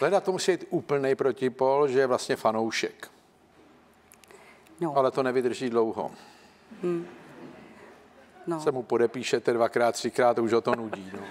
Leda to musí být úplný protipol, že je vlastně fanoušek. No. Ale to nevydrží dlouho. No. Se mu podepíšete dvakrát, třikrát, už ho to nudí. No.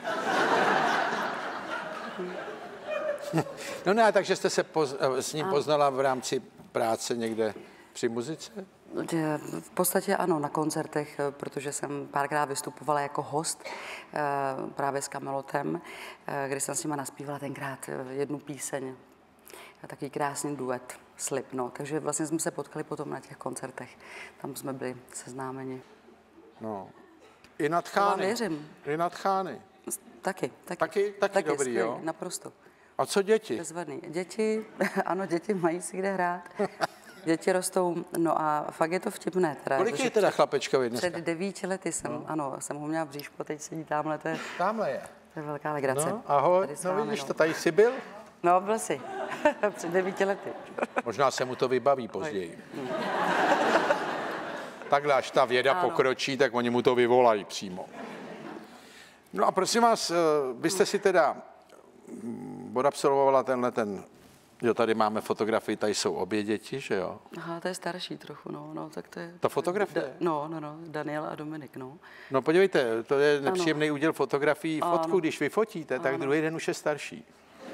No ne, takže jste se s ním poznala v rámci práce někde při muzice? V podstatě ano, na koncertech, protože jsem párkrát vystupovala jako host právě s Kamelotem, kde jsem s nima naspívala tenkrát jednu píseň, takový krásný duet, Slib, no. Takže vlastně jsme se potkali potom na těch koncertech, tam jsme byli seznámeni. No. I nad Chány. Věřím. I nad Chány. Taky dobrý, skvělý, jo? Naprosto. A co děti? Bezvadný. Děti, ano, děti mají si kde hrát. Děti rostou, no a fakt je to vtipné. Teda, kolik je teda chlapečkovi dneska? Před 9 lety jsem ho měla v bříšku, teď sedí tamhle, to je velká legrace. No, ahoj, no vidíš, to tady jsi byl? No, byl jsi, před 9 lety. Možná se mu to vybaví později. Takhle, až ta věda pokročí, tak oni mu to vyvolají přímo. No a prosím vás, vy jste si teda odabsolvovala jo, tady máme fotografii, tady jsou obě děti, že jo? Aha, to je starší trochu, no, tak to je... Ta fotografie? No, Daniel a Dominik, no. No podívejte, to je nepříjemný úděl fotografií. Fotku, když vyfotíte, tak druhý den už je starší.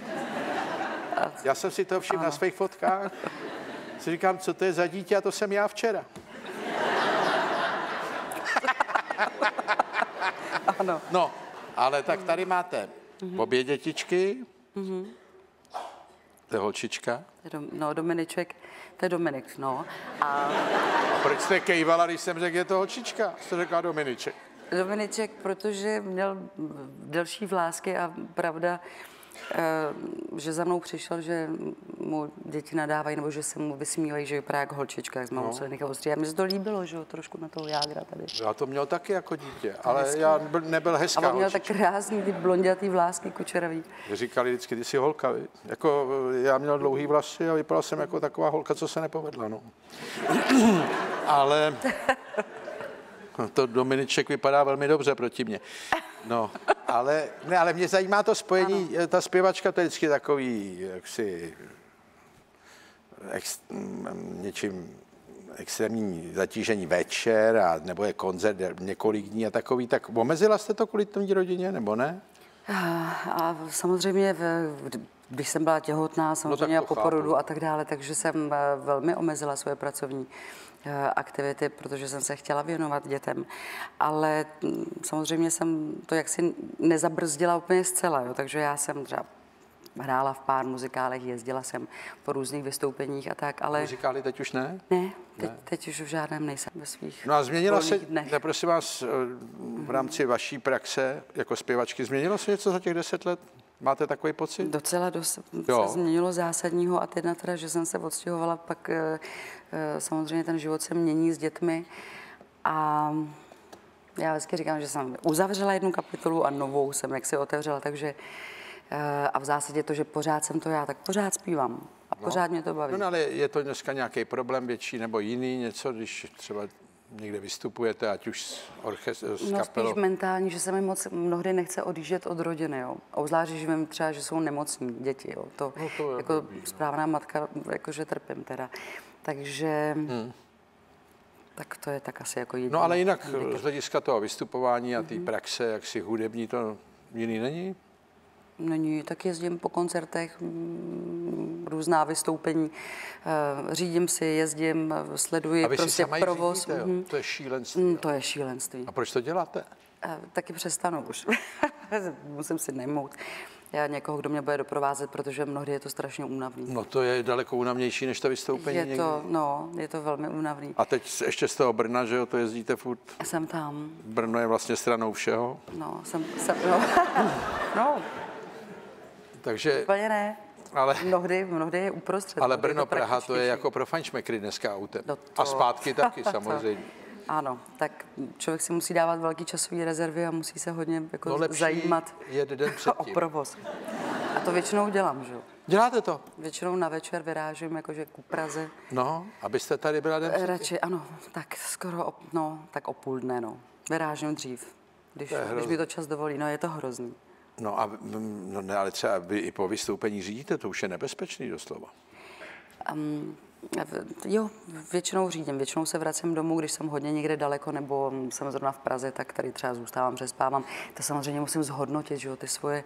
Já jsem si to všiml na svých fotkách. Si říkám, co to je za dítě, a to jsem já včera. Ano. No, ale tak tady máte obě dětičky. To je holčička. No, Dominiček, to je Dominik, no. A proč jste kejvala, když jsem řekl, je to holčička? Jste řekla Dominiček. Dominiček, protože měl delší vlásky a pravda, že za mnou přišel, že mu děti nadávají, nebo že se mu vysmívají, že vypadá jako holčička, jak jsme museli nechat ostří. A mně se to líbilo, že jo, trošku na toho jágra tady. Já to měl taky jako dítě, ale já nebyl hezká holčička. A on měl tak krásný, ty blondětý vlásky, kučeravý. Říkali vždycky, ty jsi holka, jako já měl dlouhý vlasy a vypadal jsem jako taková holka, co se nepovedla, no. Ale to Dominiček vypadá velmi dobře proti mně. No, ale mě zajímá to spojení, ta zpěvačka, to je vždycky takový, jaksi, něčím extrémní zatížení večer, nebo je koncert několik dní a takový, tak omezila jste to kvůli té rodině, nebo ne? A samozřejmě, když jsem byla těhotná, samozřejmě no, po porodu a tak dále, takže jsem velmi omezila svoje pracovní aktivity, protože jsem se chtěla věnovat dětem. Ale samozřejmě jsem to jaksi nezabrzdila úplně zcela, jo, takže já jsem třeba hrála v pár muzikálech, jezdila jsem po různých vystoupeních a tak, ale... Muzikály teď už ne? Ne, teď už v žádném nejsem ve svých. No a změnila se, prosím vás, v rámci vaší praxe jako zpěvačky, změnilo se něco za těch 10 let? Máte takový pocit? Docela se změnilo zásadního a teda, že jsem se odstěhovala, pak samozřejmě ten život se mění s dětmi a já vždycky říkám, že jsem uzavřela jednu kapitolu a novou jsem jaksi otevřela, takže a v zásadě to, že pořád jsem to já, tak pořád zpívám a pořád mě to baví. No ale je to dneska nějaký problém větší nebo jiný, něco, když třeba někde vystupujete, ať už s kapelou? No spíš mentální, že se mi moc mnohdy nechce odjíždět od rodiny, jo. Obzvlášť, že vím třeba, že jsou nemocní děti, jo. To jako správná matka, jakože trpím teda. Takže... Tak to je tak asi jako jiný. No ale jinak z hlediska toho vystupování a té praxe, jak si hudební, to jiný není? Není, tak jezdím po koncertech, různá vystoupení, řídím si, jezdím, sleduji prostě provoz. To je šílenství. To je šílenství. A proč to děláte? Taky přestanu už. Musím si najmout někoho, kdo mě bude doprovázet, protože mnohdy je to strašně únavný. No to je daleko únavnější než to vystoupení. Je to velmi únavný. A teď ještě z toho Brna, že jo, to jezdíte furt? Jsem tam. Brno je vlastně stranou všeho. No, Takže... Úplně ne. Ale... Mnohdy je uprostřed. Ale Brno, Praha, to je jako pro fajnšmekry dneska autem. A zpátky taky samozřejmě. Ano, tak člověk si musí dávat velký časový rezervy a musí se hodně jako zajímat o provoz. A to většinou dělám, že jo? Děláte to? Většinou na večer vyrážím jakože ku Praze. No, abyste tady byla den předtím? Radši, ano, tak skoro, tak o půl dne, no. Vyrážím dřív, když mi to čas dovolí, no je to hrozný. No a no ne, ale třeba vy i po vystoupení řídíte, to už je nebezpečný doslova. Jo, většinou řídím, většinou se vracím domů, když jsem hodně někde daleko, nebo jsem zrovna v Praze, tak tady třeba zůstávám, přespávám. To samozřejmě musím zhodnotit, že jo, ty svoje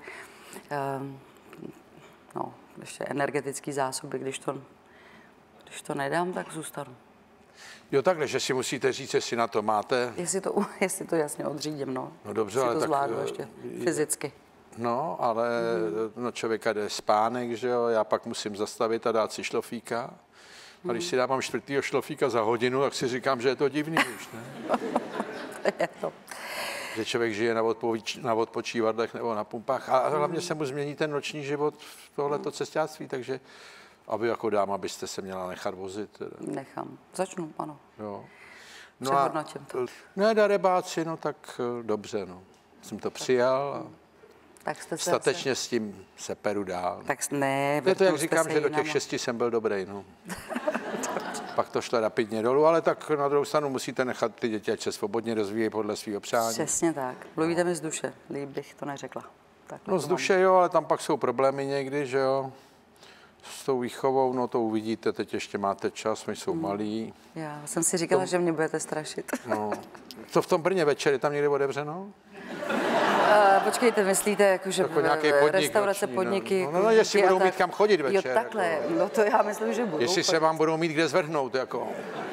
ještě energetické zásoby, když to nedám, tak zůstanu. Jo, takhle, že si musíte říct, jestli na to máte. Jestli to jasně odřídím, no. No dobře, ale to tak zvládnu ještě fyzicky. No, ale člověka jde spánek, že jo, já pak musím zastavit a dát si šlofíka. A když si dávám 4. šlofíka za hodinu, tak si říkám, že je to divný už, ne? Je to. Že člověk žije na odpočívadlech nebo na pumpách. A hlavně se mu změní ten noční život v tohleto cestáctví, takže aby jako dáma byste se měla nechat vozit. Teda. Nechám. Začnu, ano. Jo. No přehodnotím to. Ne, darebáci, no tak dobře, no. Jsem to přijal a tak jste statečně s tím se peru dál. Tak ne, je to, jak říkám, že do těch 6 jsem byl dobrý, no. Pak to šlo rapidně dolů, ale tak na druhou stranu musíte nechat ty děti, ať se svobodně rozvíjejí podle svého přání. Přesně tak. Mluvíte mi z duše, líp bych to neřekla. No z duše jo, ale tam pak jsou problémy někdy, že jo. S tou výchovou, no to uvidíte, teď ještě máte čas, my jsou malí. Já jsem si říkala, že mě budete strašit. No. Co v tom Brně večer, je tam někdy otevřeno? Počkejte, myslíte, jakože jako podnik, restaurace, noční, podniky, no, jestli budou mít kam chodit večer. Jo, takhle, jako. no to já myslím, že budou. Jestli se vám budou mít kde zvrhnout, jako.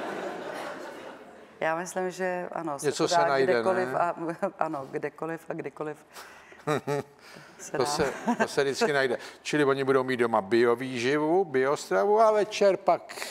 Já myslím, že ano. Něco se najde, kdekoliv ne? Ano, kdekoliv a kdykoliv. To se vždycky najde. Čili oni budou mít doma biovýživu, biostravu a večer pak.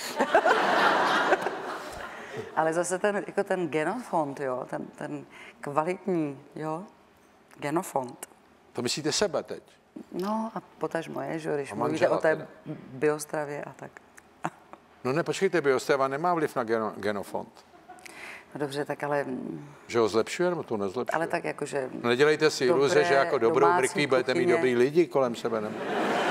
Ale zase ten genofond, jo, ten kvalitní, jo, genofond. To myslíte sebe teď? No a potažmo je, že když mluvíte o té biostravě a tak. No ne, počkejte, biostrava nemá vliv na genofond. No dobře, tak ale... Že ho zlepšuje, nebo to nezlepšuje? Ale tak jakože... No nedělejte si iluze, že jako dobrou mrkví budete mít dobrý lidi kolem sebe. Ne?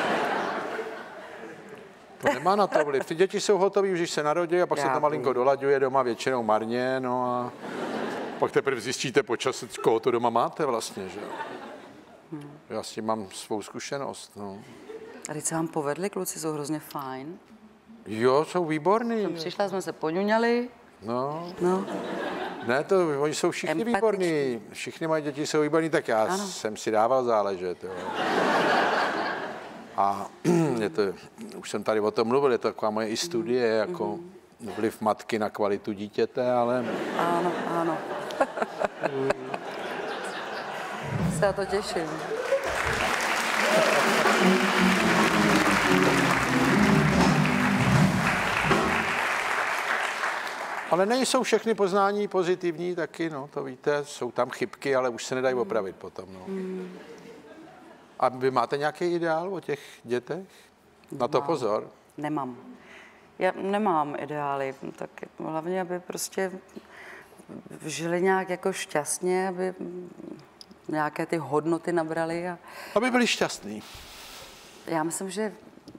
To nemá na to vliv. Ty děti jsou hotový, když se narodí a pak se to malinko dolaďuje doma většinou marně, no a pak teprve zjistíte po čase, koho to doma máte vlastně, že jo. Já s tím mám svou zkušenost, no. A teď se vám povedli, kluci jsou hrozně fajn. Jo, jsou výborný. Přišla, jsme se poňuňali. No. No. Ne, oni jsou všichni výborní. Všichni moje děti jsou výborní, tak já jsem si dával záležet, jo. A už jsem tady o tom mluvil, je to taková moje i studie, jako vliv matky na kvalitu dítěte, ale... Ano. Se na to těším. Ale nejsou všechny poznání pozitivní taky, no, to víte, jsou tam chybky, ale už se nedají opravit potom, no. A vy máte nějaký ideál o těch dětech? Na to pozor. Nemám. Já nemám ideály, tak hlavně, aby prostě žili nějak jako šťastně, aby nějaké ty hodnoty nabrali. Aby byli šťastní. Já myslím, že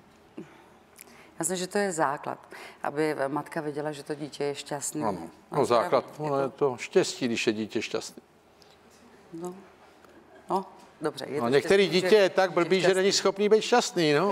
to je základ, aby matka viděla, že to dítě je šťastný. Ano, no základ, je to štěstí, když je dítě šťastný. No, dobře. Je no, některý dítě je tak blbý, že není schopný být šťastný, no.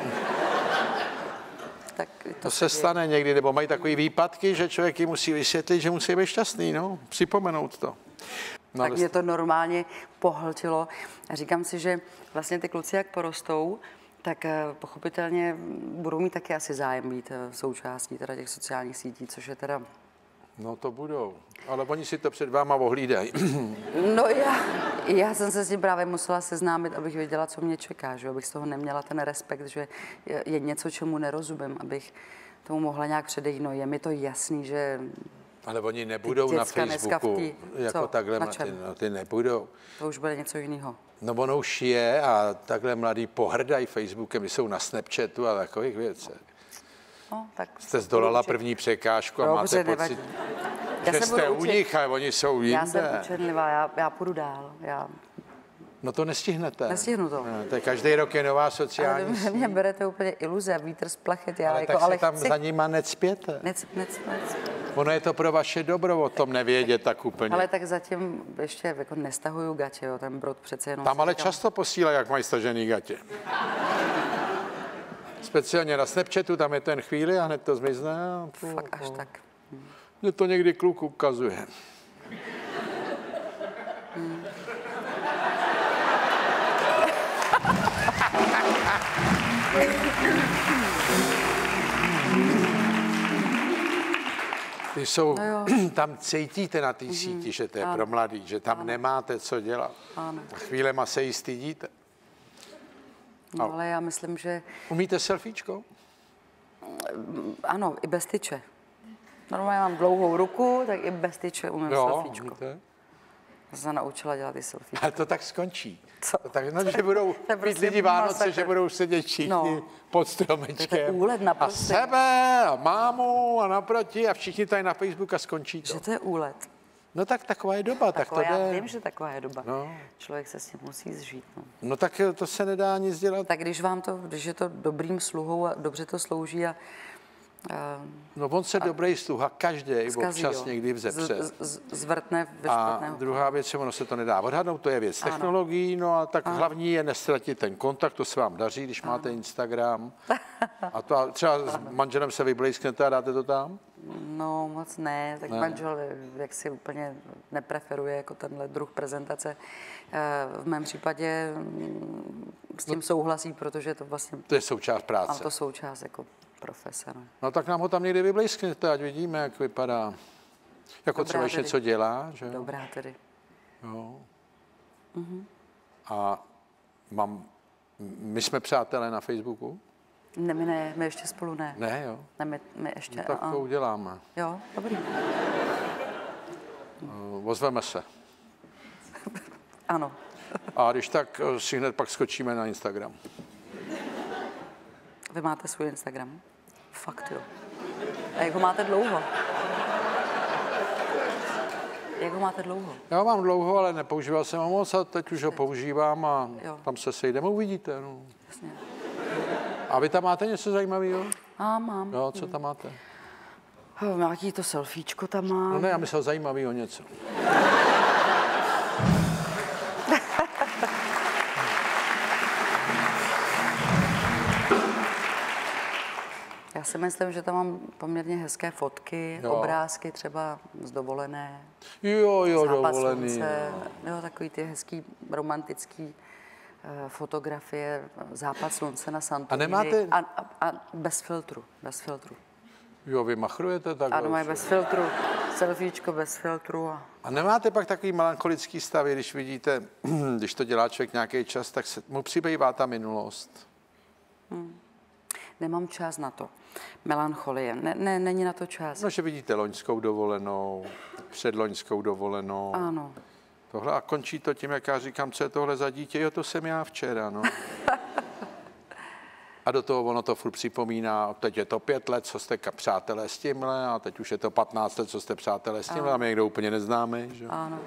Tak to se stane někdy, nebo mají takové výpadky, že člověk jim musí vysvětlit, že musí být šťastný, no, připomenout to. No, tak mě to normálně pohltilo a říkám si, že vlastně ty kluci, jak porostou, tak pochopitelně budou mít taky asi zájem být součástí teda těch sociálních sítí, což je teda... No to budou, ale oni si to před váma ohlídají. No já jsem se s tím právě musela seznámit, abych věděla, co mě čeká, že abych z toho neměla ten respekt, že je něco, čemu nerozumím, abych tomu mohla nějak předejít. No je mi to jasný, že... Ale oni nebudou na Facebooku, jako takhle, ty nebudou. To už bude něco jiného. No ono už je a takhle mladí pohrdají Facebookem, když jsou na Snapchatu a takových věcech. No, tak jste zdolala první překážku a máte pocit, že jste u nich a oni jsou jinde. Já jsem učenlivá, já půjdu dál. No to nestihnete. Nestihnu to. No, každý rok je nová sociální síť. Ale vy mě berete úplně iluze, vítr z plachet. Ale tak se tam za nima necpěte. Ono je to pro vaše dobro, o tom nevědět tak úplně. Ale tak zatím ještě jako nestahuju gatě, jo, ten brod přece jenom... Tam ale často posílají, jak mají stažený gatě. Speciálně na Snapchatu, tam je ten chvíli a hned to zmizne. Fakt až tak. Mně to někdy kluk ukazuje. Tam cítíte na té síti, že to je pro mladý, že tam nemáte co dělat. Ano. A chvílema se jí stydíte. No, ale já myslím, že... Umíte selfiečko? Ano, i bez tyče. Normálně mám dlouhou ruku, tak i bez tyče umím selfiečko. Umíte? Já se naučila dělat i selfiečko. Ale to tak skončí. Co? To tak, no, že budou mít lidi Vánoce, že budou sedět všichni pod stromečkem. To je úlet a sebe, a mámu, a naproti, a všichni tady na Facebooku a skončí to. Že to je úlet. No tak taková je doba. Taková, tak to já vím, že taková je doba. No. Člověk se s tím musí zžít. No. No tak to se nedá nic dělat. Tak když je to dobrým sluhou a dobře to slouží a no on se dobrý sluha každý občas někdy vzepře. Zvrtne ve špatného. A druhá věc, ono se to nedá odhadnout, to je věc technologií, no a tak hlavní je nestratit ten kontakt, to se vám daří, když máte Instagram. A to třeba s manželem se vyblejsknete a dáte to tam? No moc ne, tak manžel jak si úplně nepreferuje jako tenhle druh prezentace. V mém případě s tím souhlasí, protože to vlastně... To je součást práce. Mám to součást jako profese. No tak nám ho tam někdy vyblejsknete, ať vidíme, jak vypadá. Jako třeba, když něco dělá, že? Dobrá tedy. Jo. A my jsme přátelé na Facebooku? Ne, my ještě spolu ne. Ne, jo? Ne, my ještě... No, tak to uděláme. Jo, dobrý. Ozveme se. Ano. A když tak si hned pak skočíme na Instagram. Vy máte svůj Instagram? Fakt jo. A jak ho máte dlouho? Jak ho máte dlouho? Já ho mám dlouho, ale nepoužíval jsem ho moc a teď už ho používám a tam se sejdeme, uvidíte. No. Jasně. A vy tam máte něco zajímavého? Mám. Jo, co tam máte? Nějaký to selfiečko tam mám. No ne, já myslel zajímavého něco. Já si myslím, že tam mám poměrně hezké fotky, obrázky třeba z dovolené. Jo, dovolený. Slunce, jo, takový ty hezký romantický fotografie, západ slunce na Santorini. A nemáte... A bez filtru, bez filtru. Jo, vy machrujete takhle. Ano, mají bez filtru, selfiečko bez filtru. A nemáte pak takový melancholický stav, když vidíte, když to dělá člověk nějaký čas, tak se mu přibývá ta minulost? Nemám čas na to. Melancholie. Není na to čas. No, že vidíte loňskou dovolenou, předloňskou dovolenou. Ano. Tohle a končí to tím, jak já říkám, co je tohle za dítě? Jo, to jsem já včera, no. A do toho ono to furt připomíná, teď je to 5 let, co jste přátelé s tímhle, a teď už je to 15 let, co jste přátelé s tímhle, a my někdo úplně neznáme, že? Ano.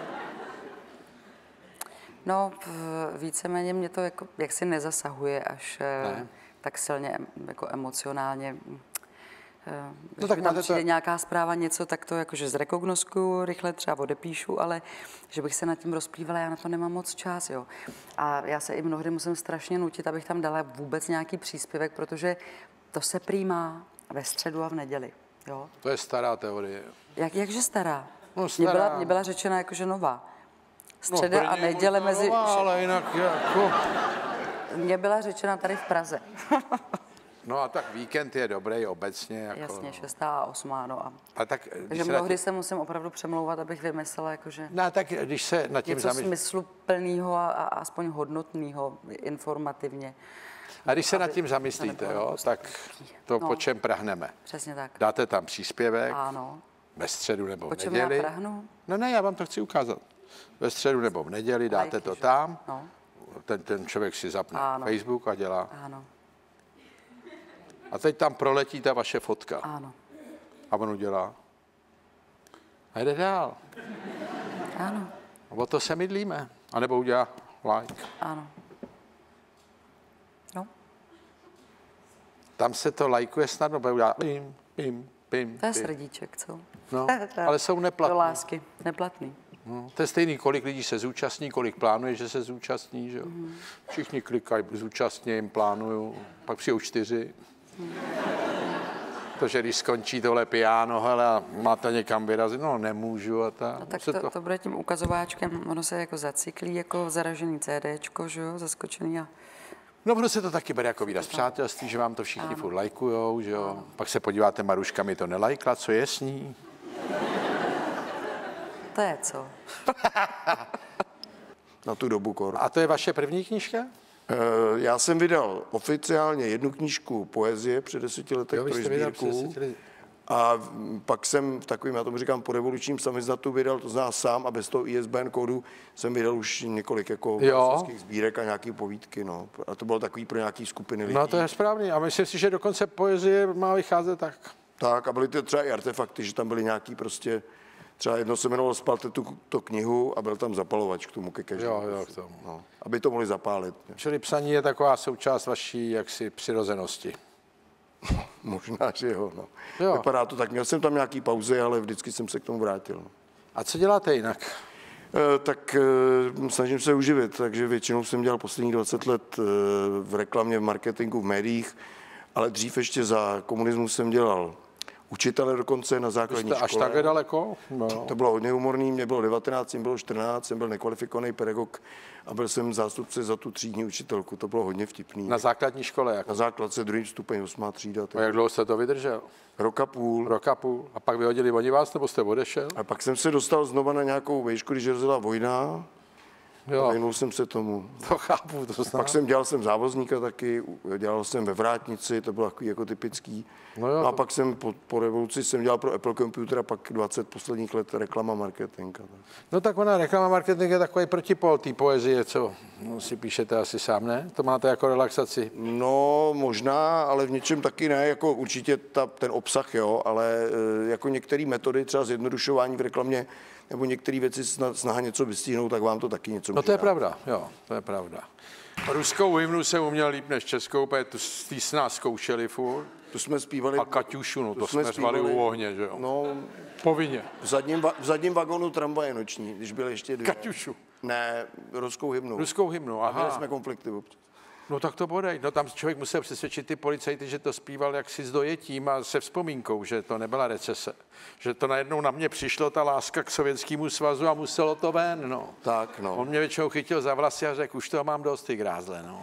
No, víceméně mě to jako, jaksi nezasahuje až tak silně jako emocionálně. No tak tam přijde nějaká zpráva, něco, tak to jakože zrekognoskuju, rychle třeba odepíšu, ale že bych se nad tím rozplývala, já na to nemám moc čas, jo. A já se i mnohdy musím strašně nutit, abych tam dala vůbec nějaký příspěvek, protože to se přijímá ve středu a v neděli, jo. To je stará teorie. Jakže stará? No stará. Mně byla řečena jakože nová. Středa a neděle mezi... Nová, ale jinak jako... Mně byla řečena tady v Praze. No a tak víkend je dobrý obecně. Jako, jasně, 6. a 8. No a tak, takže mnohdy se musím opravdu přemlouvat, abych vymyslela jakože... No tak když se nad tím něco smysluplného a aspoň hodnotného informativně. A když se nad tím zamyslíte, jo, tak to po čem prahneme. Přesně tak. Dáte tam příspěvek. Ano. Ve středu nebo v neděli. Po čem já prahnu? No ne, já vám to chci ukázat. Ve středu nebo v neděli dáte to tam. No. Ten člověk si zapne Facebook a dělá. Ano. A teď tam proletí ta vaše fotka. Ano. A on udělá. A jde dál. Ano. A o to se mydlíme. A nebo udělá like. Ano. No. Tam se to lajkuje snadno, bude udělat pim, pim, pim. To je srdíček, co? No, ale jsou neplatný. Do lásky, neplatný. No, to je stejný, kolik lidí se zúčastní, kolik plánuje, že se zúčastní, že jo. Všichni klikají, zúčastním, plánuju, pak přijou 4. Protože když skončí tohle piano, hele, a máte někam vyrazit, no nemůžu a tak. No, tak to bude tím ukazováčkem, ono se jako zacyklí, jako zaražený CDčko, že jo, zaskočený a... No, ono se to taky bere jako výraz přátelství, že vám to všichni furt lajkujou, že jo. Pak se podíváte, Maruška mi to nelajkla, co je s ní? To je co? Na tu dobu kor. A to je vaše první knížka? Já jsem vydal oficiálně jednu knížku poezie před 10 letech, pro sbírku. A pak jsem v takovým, já tomu říkám, porevolučním samizdatu vydal, to zná sám a bez toho ISBN kódu jsem vydal už několik jako vlastnických sbírek a nějaké povídky, no. A to bylo takový pro nějaký skupiny lidí. No to je správný a myslím si, že dokonce poezie má vycházet tak. Tak a byly to třeba i artefakty, že tam byly nějaký prostě, třeba jedno se jmenovalo Spalte tu knihu a byl tam zapalovač k tomu ke každému. Jo, k tomu. No, aby to mohli zapálit. Čili psaní je taková součást vaší jaksi přirozenosti. Možná, že jo, no. Vypadá to tak. Měl jsem tam nějaký pauzy, ale vždycky jsem se k tomu vrátil. No. A co děláte jinak? Tak snažím se uživit, takže většinou jsem dělal posledních 20 let v reklamě, v marketingu, v médiích, ale dřív ještě za komunismu jsem dělal učitele dokonce na základní škole. Až takhle daleko? No. To bylo hodně humorný, mě bylo 19, mě bylo 14, jsem byl nekvalifikovaný pedagog a byl jsem zástupce za tu třídní učitelku. To bylo hodně vtipný. Na základní škole? Jako? Na základce 2. stupeň, 8. třída. A jak dlouho jste to vydržel? Rok a půl. Rok a půl. A pak vyhodili oni vás, nebo jste odešel? A pak jsem se dostal znova na nějakou výšku, když hrozila vojna. Jo. Věnul jsem se tomu. To chápu, to znamená. Pak dělal jsem závozníka taky, dělal jsem ve vrátnici, to bylo takový jako typický. No jo, a pak jsem po revoluci jsem dělal pro Apple Computer a pak 20 posledních let reklama marketing. No tak ona reklama marketing je takový protipol té poezie, co si píšete asi sám, ne? To máte jako relaxaci? No možná, ale v něčem taky ne, jako určitě ten obsah, jo, ale jako některé metody, třeba zjednodušování v reklamě, nebo některé věci snaha něco vystihnout, tak vám to taky něco může. No to je pravda, jo, to je pravda. Ruskou hymnu jsem uměl líp než českou, protože ty s nás zkoušeli furt. To jsme zpívali. A Kaťušu, no to jsme řvali u ohně, že jo? No, povinně. V zadním vagonu tramvaje noční, když byly ještě dvě. Kaťušu. Ne, ruskou hymnu. Ruskou hymnu, aha. A měli jsme konflikty občas. No tak to bodej. No tam člověk musel přesvědčit ty policajty, že to zpíval jaksi s dojetím a se vzpomínkou, že to nebyla recese. Že to najednou na mě přišlo, ta láska k Sovětskému svazu a muselo to ven, no. Tak, no. On mě většinou chytil za vlasy a řekl, už toho mám dost, ty grázle, no.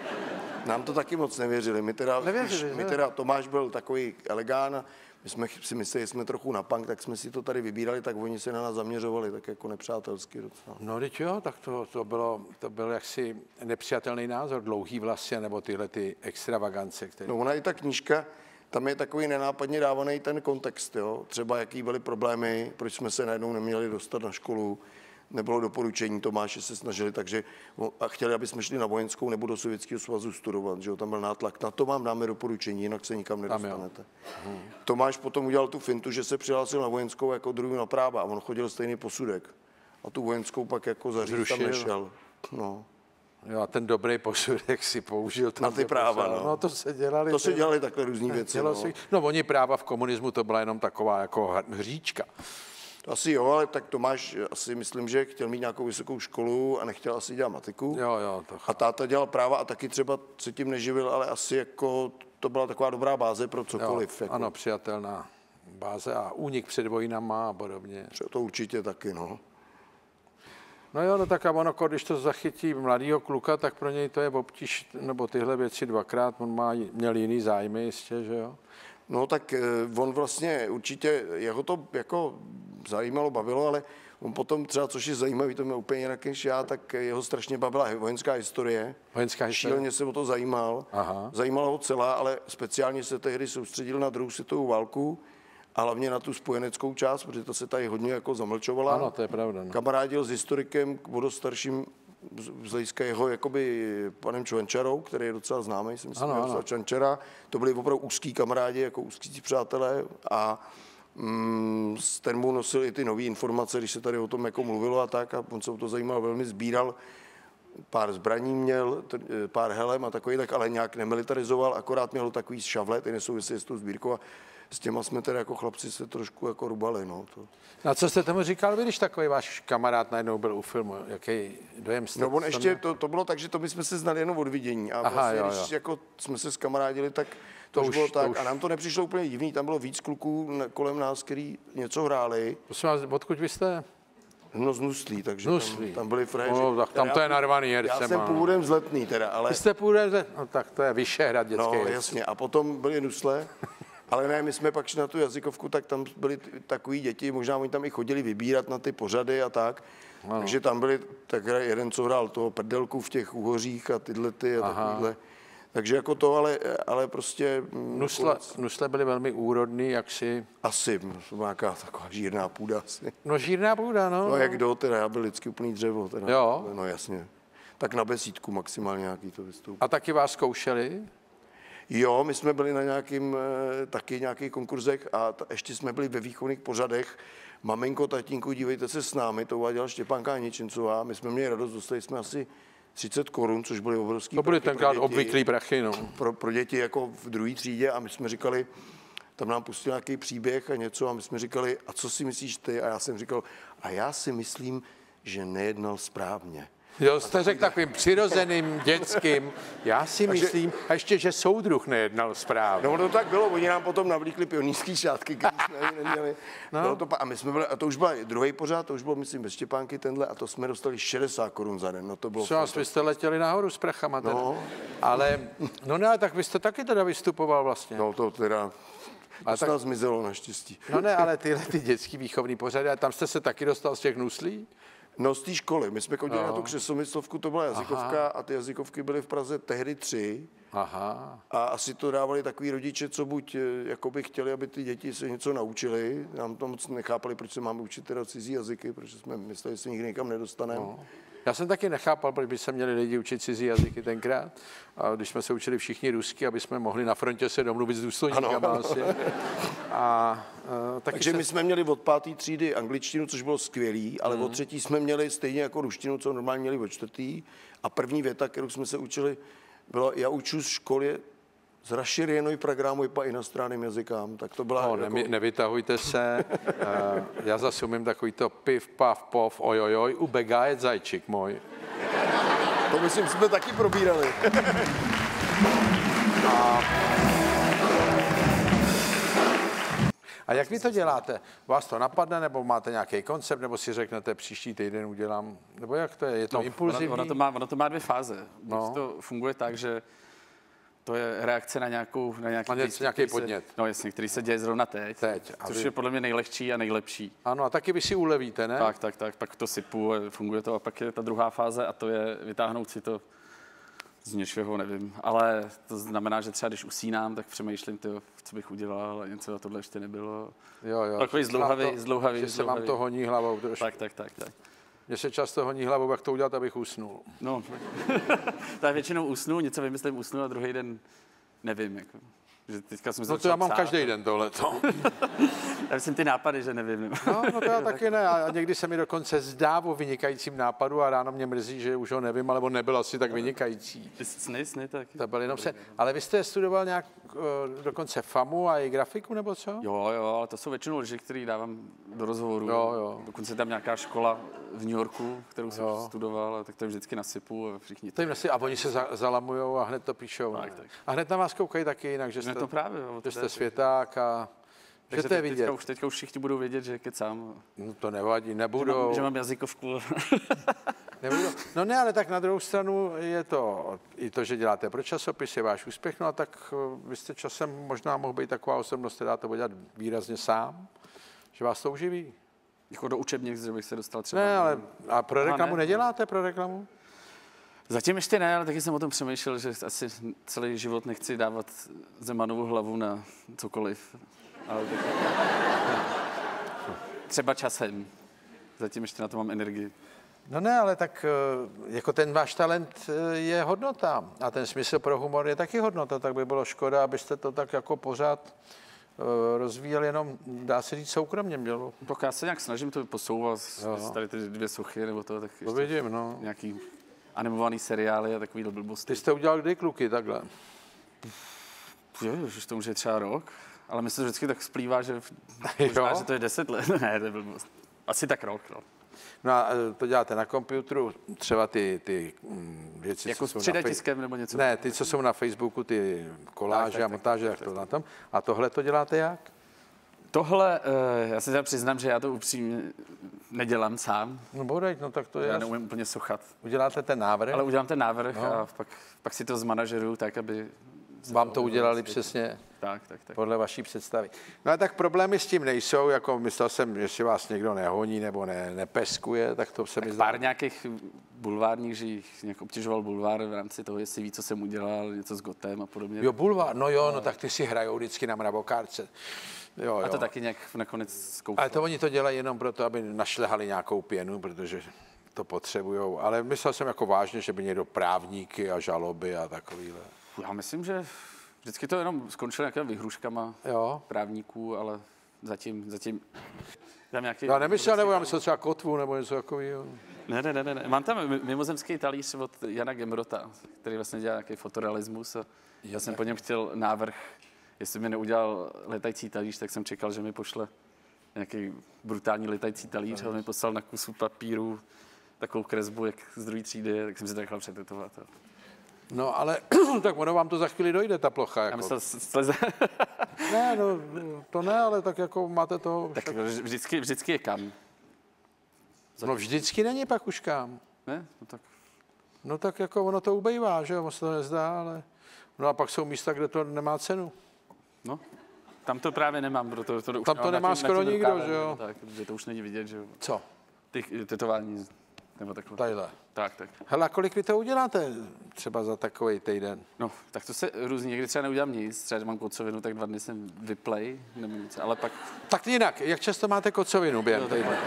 Nám to taky moc nevěřili. My teda Tomáš byl takový elegán, my jsme si mysleli, že jsme trochu na punk, tak jsme si to tady vybírali, tak oni se na nás zaměřovali, tak jako nepřátelsky docela. No teď jo, tak to byl jaksi nepřijatelný názor, dlouhý vlasy, nebo tyhle ty extravagance, které... No ona i ta knížka, tam je takový nenápadně dávaný ten kontext, jo. Třeba jaký byly problémy, proč jsme se najednou neměli dostat na školu, nebylo doporučení, Tomáše se snažili, takže a chtěli, aby jsme šli na vojenskou nebo do Sovětského svazu studovat, že jo, tam byl nátlak, na to vám dáme doporučení, jinak se nikam nedostanete. Tomáš potom udělal tu fintu, že se přihlásil na vojenskou jako druhý na práva a on chodil stejný posudek. A tu vojenskou pak jako zaříz tam nešel. No. Jo, a ten dobrý posudek si použil tam na ty práva, no. No to se dělali. To se dělali takhle různý věci. No oni práva v komunismu to byla jenom taková jako hříčka. Asi jo, ale tak Tomáš asi myslím, že chtěl mít nějakou vysokou školu a nechtěl asi dělat matiku. Jo, to a táta dělal práva a taky třeba se tím neživil, ale asi jako to byla taková dobrá báze pro cokoliv. Jo, jako. Ano, přijatelná báze a únik před vojnama a podobně. To určitě taky, no. No jo, no tak a ono, když to zachytí mladýho kluka, tak pro něj to je obtíž, nebo tyhle věci dvakrát, on měl jiný zájmy jistě, že jo? No tak on vlastně určitě, jeho to jako zajímalo, bavilo, ale on potom třeba, což je zajímavý, to mě úplně jinak než já, tak jeho strašně bavila vojenská historie. Šíleně se o to zajímal. Aha. Zajímala ho celá, ale speciálně se tehdy soustředil na druhou světovou válku a hlavně na tu spojeneckou část, protože to se tady hodně jako zamlčovala. Ano, to je pravda. No. Kamarádil s historikem vodostarším z hlediska jeho jakoby panem Čvančarou, který je docela známý, si myslím, ano. Čvančara. To byli opravdu úzký kamarádi, jako úzký přátelé a ten mu nosil i ty nové informace, když se tady o tom jako mluvilo a tak a on se o to zajímal, velmi sbíral pár zbraní měl, pár helem a takový, tak ale nějak nemilitarizoval, akorát měl takový šavle, ty nesouvisí s tou sbírkou a s těma jsme tedy jako chlapci se trošku jako rubali. No, to. A co jste tomu říkal vy, když takový váš kamarád najednou byl u filmu? Jaký dojem jste? No on ještě, to bylo tak, že to my jsme se znali jenom od vidění a vlastně, když jako jsme se skamarádili, tak to už bylo tak. A nám to nepřišlo úplně divný, tam bylo víc kluků kolem nás, který něco hráli. Prosím vás, odkud vy jste? No z Nuslí, takže tam byli frajeři. No, tak tam to je narvaný hercem. Já jsem původem z Letný teda, ale... Vy jste původem z Letný, no tak to je Vyšehrad dětský. No jasně, a potom byly Nusle, ale ne, my jsme pak šli na tu jazykovku, tak tam byly takový děti, možná oni tam i chodili vybírat na ty pořady a tak. Ano. Takže tam byli tak jeden, co hrál toho Prdelku v těch Úhořích a tyhle ty a takovýhle. Takže jako to, ale prostě... Nusle byly velmi úrodný, jaksi... Asi, to byla nějaká taková žírná půda asi. No žírná půda, no. No jak kdo, teda já byl vždycky úplný dřevo. Teda. Jo. No jasně. Tak na besídku maximálně nějaký to vystoupí. A taky vás zkoušeli? Jo, my jsme byli na taky nějakých konkurzech a ještě jsme byli ve výchovných pořadech. Maminko, tatínku, dívejte se s námi, to uváděla Štěpánka Aničincová. My jsme měli radost, dostali jsme asi 30 korun, což byly obrovský. To byly tenkrát obvyklý prachy, no. Pro děti jako v druhé třídě a my jsme říkali, tam nám pustil nějaký příběh a něco a my jsme říkali, a co si myslíš ty? A já jsem říkal, a já si myslím, že nejednal správně. Jo, jste řekl takovým přirozeným, dětským. Já si myslím, a ještě, že soudruh nejednal správně. No to tak bylo, oni nám potom navlíkli pionýrský šátky, které jsme neměli. No. A my jsme byli, a to už byl druhý pořád, to už bylo, myslím, bez Štěpánky tenhle, a to jsme dostali 60 korun za den. No to bylo. Co, vy jste letěli nahoru s prachama teda. No. Ale, no ne, tak vy jste taky teda vystupoval vlastně. No to teda... To se nás zmizelo naštěstí. No ne, ale ty dětský výchovný pořady, a tam jste se taky dostal z těch Nuslí? No z té školy. My jsme chodili na tu křesomyslovku, to byla jazykovka a ty jazykovky byly v Praze tehdy 3. Aha. A asi to dávali takový rodiče, co buď jakoby chtěli, aby ty děti se něco naučili. Nám to moc nechápali, proč se máme učit teda cizí jazyky, protože jsme mysleli, že se nikdy nikam nedostaneme. No. Já jsem taky nechápal, proč by se měli lidi učit cizí jazyky tenkrát. A když jsme se učili všichni rusky, aby jsme mohli na frontě se domluvit s důstojníkama. Takže my jsme měli od 5. třídy angličtinu, což bylo skvělý, ale od 3. jsme měli stejně jako ruštinu, co normálně měli od 4. A první věta, kterou jsme se učili, bylo, já uču z školy z rozšířenou programu po inostranným jazykám, tak to byla... No, jako... nevytahujte se, já zase umím takový to piv, pav, pov, ojojoj, ubegá zajčík můj. To myslím, jsme taky probírali. A jak vy to děláte? Vás to napadne, nebo máte nějaký koncept, nebo si řeknete, příští týden udělám, nebo jak to je? Je to impulzivní? Ono to má dvě fáze. No. To funguje tak, že to je reakce na nějaký podnět. No jasně, který se děje zrovna teď. Což je podle mě nejlehčí a nejlepší. Ano, a taky vy si ulevíte, ne? Tak, pak to sypu, funguje to a pak je ta druhá fáze a to je vytáhnout si to z něčeho, nevím. Ale to znamená, že třeba když usínám, tak přemýšlím, co bych udělal a něco a tohle ještě nebylo. Jo. Takový zdlouhavý. Že se vám to honí hlavou trošku. Tak. Mně se často honí hlavou, jak to udělat, abych usnul. No, tak většinou usnu a druhý den nevím. Jako. Že teďka jsem no to já mám každý den tohleto. Já myslím ty nápady, že nevím. No to já taky ne. A někdy se mi dokonce zdá o vynikajícím nápadu a ráno mě mrzí, že už ho nevím, alebo nebyl asi tak vynikající. Sny taky. To byl jenom se. Ale vy jste studoval nějak dokonce FAMu a i grafiku, nebo co? Jo, ale to jsou většinou lži, který dávám do rozhovoru. Jo. Dokonce tam nějaká škola v New Yorku, kterou jsem studoval, tak to vždycky nasypu a všichni. A oni se zalamujou a hned to píšou. Tak. A hned na vás koukají taky jinak, že jste, to právě, že jste světák a že to je vidět. Teďka už všichni budou vědět, že kecám. No to nevadí, nebudou. Že mám jazykovku. Nebudou. No ne, ale tak na druhou stranu je to i to, že děláte pro časopis, je váš úspěch, no a tak vy jste časem možná mohl být taková osobnost, která to bude dělat výrazně sám, že vás to uživí. Jako do učebnic, že bych se dostal třeba. Ne, ale a pro reklamu neděláte, pro reklamu? Zatím ještě ne, ale taky jsem o tom přemýšlel, že asi celý život nechci dávat Zemanovu hlavu na cokoliv. Ale třeba časem. Zatím ještě na to mám energii. No ne, ale tak jako ten váš talent je hodnota a ten smysl pro humor je taky hodnota, tak by bylo škoda, abyste to tak jako pořád rozvíjel jenom, dá se říct, soukromně mělo. Tak já se nějak snažím to posouvat, tady ty dvě sochy nebo to, tak to vidím, no. Nějaký animovaný seriály a takový blbosti. Ty jste udělal kdy, kluky, takhle? Už to už je třeba rok, ale myslím, že vždycky tak splývá, že možná, že to je 10 let. Ne, to je blbost. Asi tak rok, no. No a to děláte na počítači, třeba ty věci, jako co s jsou na tiskem nebo něco? Ne, ty, co jsou na Facebooku, ty koláže a montáže, jak to na tom. A tohle to děláte jak? Tohle, já se teda přiznám, že já to upřímně nedělám sám. No bodej, no tak to je. Já neumím úplně sochat. Uděláte ten návrh? Ale udělám ten návrh a pak si to zmanažeruju tak, aby... Vám to udělali přesně tak. podle vaší představy. No a tak problémy s tím nejsou, jako myslel jsem, jestli vás někdo nehoní nebo nepeskuje, tak to se mi zdá. Pár nějakých bulvárních, že jich nějak obtěžoval bulvár v rámci toho, jestli ví, co jsem udělal, něco s Gotem a podobně. Jo, bulvár, no tak ty si hrajou vždycky na mravokárce. Jo. A to taky nějak nakonec zkoukal. Ale to oni to dělají jenom proto, aby našlehali nějakou pěnu, protože to potřebujou. Ale myslel jsem jako vážně, že by někdo právníky a žaloby a takovýhle. Já myslím, že vždycky to jenom skončilo nějakými vyhruškama právníků, ale zatím tam nějaký... Já nemyslel, nebo já myslel třeba kotvu, nebo něco takového. Ne. Mám tam mimozemský talíř od Jana Gemrota, který vlastně dělá nějaký fotorealismus a já jsem po něm chtěl návrh, jestli mi neudělal letající talíř, tak jsem čekal, že mi pošle nějaký brutální letající talíř, ale mi poslal na kusu papíru takovou kresbu, jak z druhé třídy, tak jsem si to nechal přetetovat. No, ale tak ono vám to za chvíli dojde, ta plocha. Jako. Já myslel, Ne, no, to ne, ale tak jako máte to... Tak vždycky je kam. No vždycky není pak už kam. Ne? No tak jako ono to ubejvá, že jo, moc to nezdá, ale... No a pak jsou místa, kde to nemá cenu. No, tam to právě nemám, proto to už tam to nemá skoro nikdo, že jo? Tak, že to už není vidět, že jo. Co? Ty tetování, nebo takhle. Tadyhle. Tak. Hele, a kolik vy to uděláte třeba za takový týden? No, tak to se různě, někdy třeba neudělám nic, třeba mám kocovinu, tak 2 dny jsem vyplay, nebo nic, ale pak... Tak jinak, jak často máte kocovinu během týdne?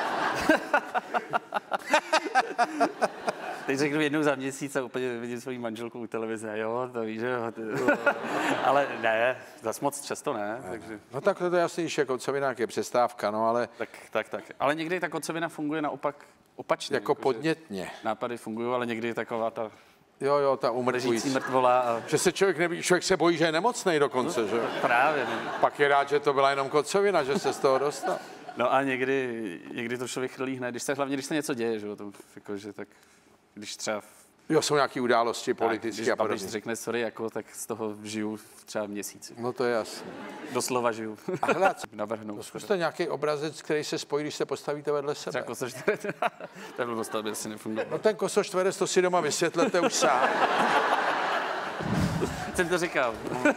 Teď řeknu jednou za měsíc a úplně vidím svoji manželku u televize, jo, to víš, že jo. Ale ne, zas moc často ne. Takže... No tak to je jasný, že kocovina je přestávka, no ale... Tak. Ale někdy ta kocovina funguje naopak opačně. Jako podnětně. Nápady fungují, ale někdy je taková ta... Jo, ta umrtvující. Mrtvola. A... Že se člověk se bojí, že je nemocnej dokonce, že? Právě. Ne. Pak je rád, že to byla jenom kocovina, že se z toho dostal. No a někdy to člověk chlíhne, hlavně když se něco děje, že jo, to jako, že tak, když třeba... Jo, jsou nějaké události politické a podobně. Když řekne sorry, jako, tak z toho žiju třeba měsíc. No to je jasné. Doslova žiju. A hele, navrhnout. Zkuste nějaký obrazec, který se spojí, když se postavíte vedle sebe. Třeba kosočtverec. To bylo dostavit, asi nefunguje. No ten kosočtverec, to si doma vysvětlete už sám. Jsem to říkal.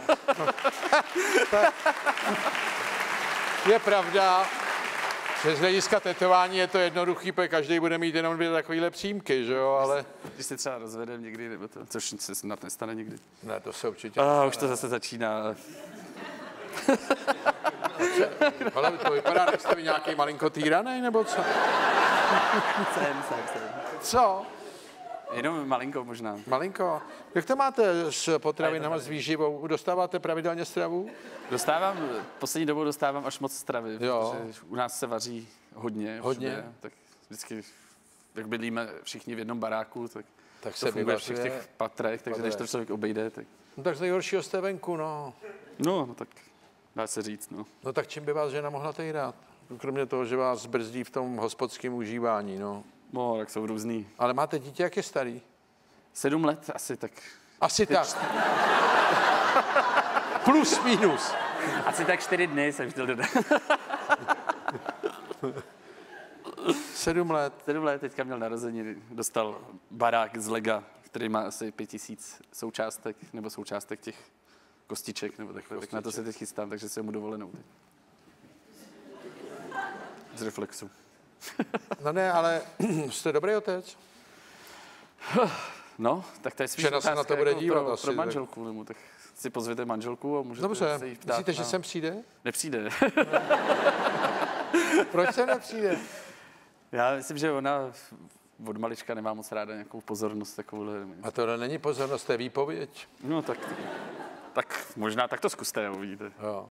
Je pravda, že z hlediska tetování je to jednoduchý, protože každý bude mít jenom 2 takovýhle přímky, že jo, ale... Když se třeba rozvedem někdy, nebo to, což se snad nestane někdy. Ne, to se určitě nestane. Už to zase začíná. Ale to vypadá, že jste vy nějaký malinko týranej, nebo co? Jsem. Co? Jenom malinko možná. Malinko. Jak to máte s potravinama, s výživou? Dostáváte pravidelně stravu? Poslední dobou dostávám až moc stravy, jo. Protože u nás se vaří hodně. Všude, tak vždycky, jak bydlíme všichni v jednom baráku, tak se funguje všech těch patrech, takže když to člověk obejde, tak... No tak z nejhoršího jste venku, no. No, tak dá se říct, no. No tak čím by vás žena mohla týrat? Kromě toho, že vás brzdí v tom hospodském užívání, no. No, tak jsou různý. Ale máte dítě, jak je starý? 7 let asi tak. Asi tak. Plus, minus. Asi tak 4 dny jsem chtěl dodat. 7 let. 7 let, teďka měl narozeniny, dostal barák z Lega, který má asi 5000 součástek, nebo součástek těch kostiček, nebo takhle. Tak na to se teď chystám, takže jsem mu dovolenou teď. Z Reflexu. No ne, ale jste dobrý otec. No, tak to je spíš otázka na to bude jako dívat pro asi, manželku, nebo tak si pozvěte manželku a můžete dobře, se jí ptát. Myslíte, že sem přijde? Nepřijde. Proč se nepřijde? Já myslím, že ona od malička nemá moc ráda nějakou pozornost takovouhle. A to není pozornost, to je výpověď. No tak možná tak to zkuste, uvidíte. Jo.